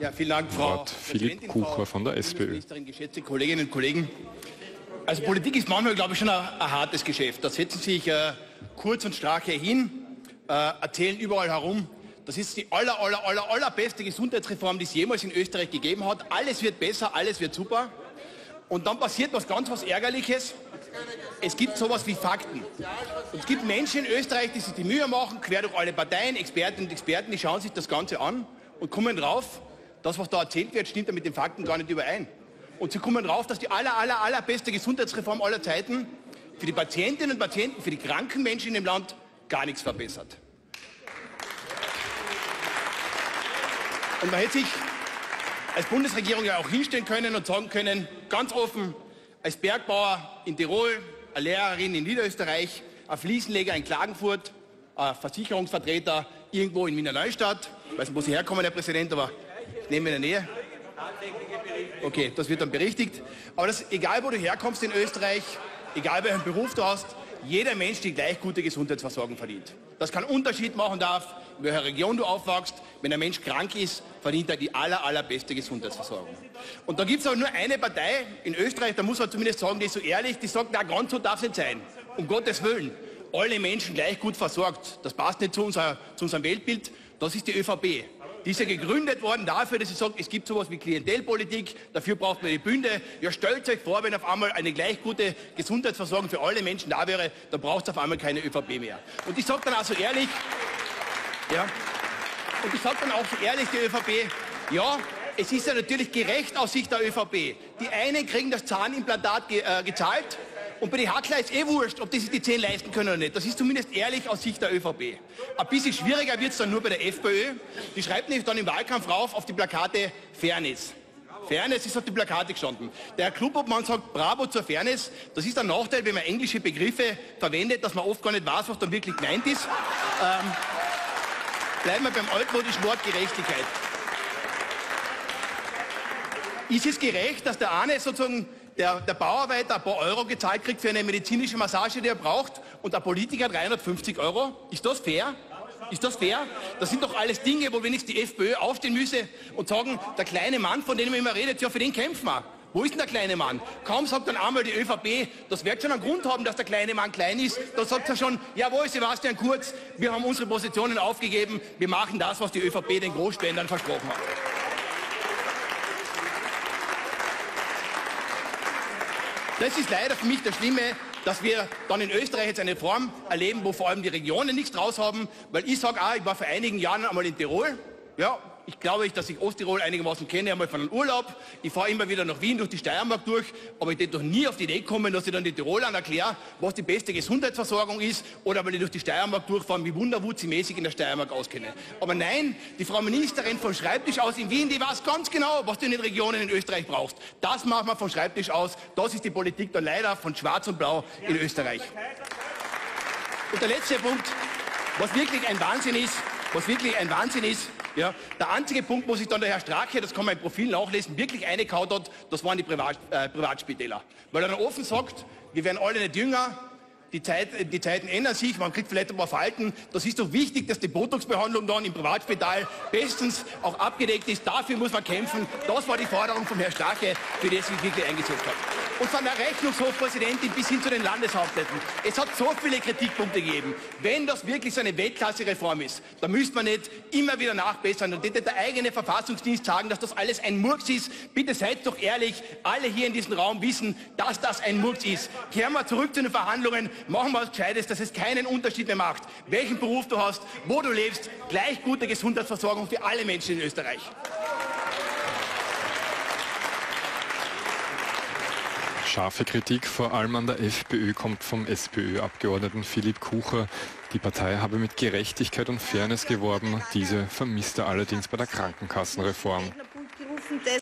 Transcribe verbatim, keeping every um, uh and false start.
Ja, vielen Dank, Frau Philipp Kucher von der SPÖ. Geschätzte Kolleginnen und Kollegen. Also Politik ist manchmal, glaube ich, schon ein, ein hartes Geschäft. Da setzen sich äh, Kurz und Strache hin, äh, erzählen überall herum, das ist die aller, aller, aller, allerbeste Gesundheitsreform, die es jemals in Österreich gegeben hat. Alles wird besser, alles wird super. Und dann passiert was ganz was Ärgerliches. Es gibt sowas wie Fakten. Und es gibt Menschen in Österreich, die sich die Mühe machen, quer durch alle Parteien, Expertinnen und Experten, die schauen sich das Ganze an und kommen drauf, das, was da erzählt wird, stimmt ja mit den Fakten gar nicht überein. Und sie kommen drauf, dass die aller, aller, allerbeste Gesundheitsreform aller Zeiten für die Patientinnen und Patienten, für die kranken Menschen in dem Land gar nichts verbessert. Und man hätte sich als Bundesregierung ja auch hinstellen können und sagen können, ganz offen, als Bergbauer in Tirol, eine Lehrerin in Niederösterreich, ein Fliesenleger in Klagenfurt, ein Versicherungsvertreter irgendwo in Wiener Neustadt, ich weiß nicht, wo Sie herkommen, Herr Präsident, aber ich nehme in der Nähe. Okay, das wird dann berichtigt. Aber das, egal wo du herkommst in Österreich, egal welchen Beruf du hast, jeder Mensch die gleich gute Gesundheitsversorgung verdient. Das keinen Unterschied machen darf, in welcher Region du aufwachst. Wenn ein Mensch krank ist, verdient er die aller, allerbeste Gesundheitsversorgung. Und da gibt es aber nur eine Partei in Österreich, da muss man zumindest sagen, die ist so ehrlich, die sagt, na ganz so darf es nicht sein. Um Gottes Willen. Alle Menschen gleich gut versorgt. Das passt nicht zu, unser, zu unserem Weltbild. Das ist die ÖVP. Die ist ja gegründet worden dafür, dass sie sagt, es gibt sowas wie Klientelpolitik, dafür braucht man die Bünde. Ja, stellt euch vor, wenn auf einmal eine gleich gute Gesundheitsversorgung für alle Menschen da wäre, dann braucht es auf einmal keine ÖVP mehr. Und ich sage dann auch so ehrlich, ja, und ich sage dann auch so ehrlich, die ÖVP, ja, es ist ja natürlich gerecht aus Sicht der ÖVP. Die einen kriegen das Zahnimplantat ge, äh, gezahlt, und bei den Hackler ist eh wurscht, ob die sich die zehn leisten können oder nicht. Das ist zumindest ehrlich aus Sicht der ÖVP. Ein bisschen schwieriger wird es dann nur bei der FPÖ. Die schreibt nämlich dann im Wahlkampf rauf auf die Plakate Fairness. Fairness ist auf die Plakate gestanden. Der Herr Klubobmann sagt Bravo zur Fairness. Das ist ein Nachteil, wenn man englische Begriffe verwendet, dass man oft gar nicht weiß, was dann wirklich gemeint ist. Ähm, bleiben wir beim altmodischen Wort Gerechtigkeit. Ist es gerecht, dass der eine sozusagen Der, der Bauarbeiter ein paar Euro gezahlt kriegt für eine medizinische Massage, die er braucht, und der Politiker dreihundertfünfzig Euro? Ist das fair? Ist das fair? Das sind doch alles Dinge, wo wenigstens die FPÖ aufstehen müsse und sagen, der kleine Mann, von dem man immer redet, ja, für den kämpfen wir. Wo ist denn der kleine Mann? Kaum sagt dann einmal die ÖVP, das wird schon einen Grund haben, dass der kleine Mann klein ist. Da sagt er schon, jawohl, Sebastian Kurz, wir haben unsere Positionen aufgegeben, wir machen das, was die ÖVP den Großspendern versprochen hat. Das ist leider für mich das Schlimme, dass wir dann in Österreich jetzt eine Form erleben, wo vor allem die Regionen nichts draus haben. Weil ich sage auch, ich war vor einigen Jahren einmal in Tirol. Ja, ich glaube, dass ich Osttirol einigermaßen kenne, einmal von einem Urlaub. Ich fahre immer wieder nach Wien durch die Steiermark durch, aber ich hätte doch nie auf die Idee kommen, dass ich dann die Tirolern erkläre, was die beste Gesundheitsversorgung ist, oder weil ich durch die Steiermark durchfahre, wie wunderwutzi-mäßig in der Steiermark auskenne. Aber nein, die Frau Ministerin vom Schreibtisch aus in Wien, die weiß ganz genau, was du in den Regionen in Österreich brauchst. Das machen wir vom Schreibtisch aus. Das ist die Politik dann leider von Schwarz und Blau in Österreich. Und der letzte Punkt, was wirklich ein Wahnsinn ist, was wirklich ein Wahnsinn ist, ja, der einzige Punkt, wo sich dann der Herr Strache, das kann man im Profil nachlesen, wirklich eingekaut hat, das waren die Privat, äh, Privatspitäler. Weil er dann offen sagt, wir werden alle nicht jünger, die, Zeit, die Zeiten ändern sich, man kriegt vielleicht ein paar Falten. Das ist doch wichtig, dass die Botox-Behandlung dann im Privatspital bestens auch abgedeckt ist. Dafür muss man kämpfen. Das war die Forderung vom Herrn Strache, für die er sich wirklich eingesetzt hat. Und von der Rechnungshofpräsidentin bis hin zu den Landeshauptleuten. Es hat so viele Kritikpunkte gegeben. Wenn das wirklich so eine Weltklasse-Reform ist, dann müsste man nicht immer wieder nachbessern. Und hätte der eigene Verfassungsdienst sagen, dass das alles ein Murks ist. Bitte seid doch ehrlich, alle hier in diesem Raum wissen, dass das ein Murks ist. Kehren wir zurück zu den Verhandlungen. Machen wir was Gescheites, dass es keinen Unterschied mehr macht, welchen Beruf du hast, wo du lebst, gleich gute Gesundheitsversorgung für alle Menschen in Österreich. Scharfe Kritik, vor allem an der FPÖ, kommt vom SPÖ-Abgeordneten Philipp Kucher. Die Partei habe mit Gerechtigkeit und Fairness geworben. Diese vermisst er allerdings bei der Krankenkassenreform.